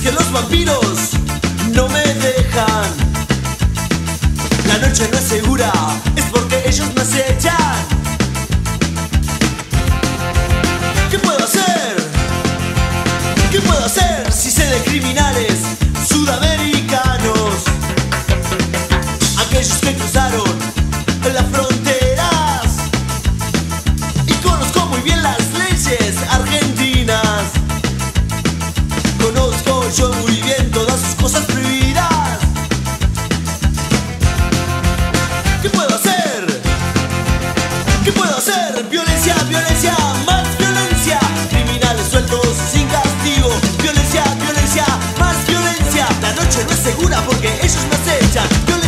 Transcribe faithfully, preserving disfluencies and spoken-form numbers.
es que los vampiros no me dejan. La noche no es segura, es porque ellos me acechan. ¿Qué puedo hacer? ¿Qué puedo hacer si sé de criminales sudamericanos? Aquellos que cruzaron las fronteras. Y conozco muy bien las leyes argentinas. Conozco yo muy bien todas sus cosas prohibidas. ¿Qué puedo hacer? ¿Qué puedo hacer? Violencia, violencia, más violencia. Criminales sueltos sin castigo. Violencia, violencia, más violencia. La noche no es segura porque ellos me acechan.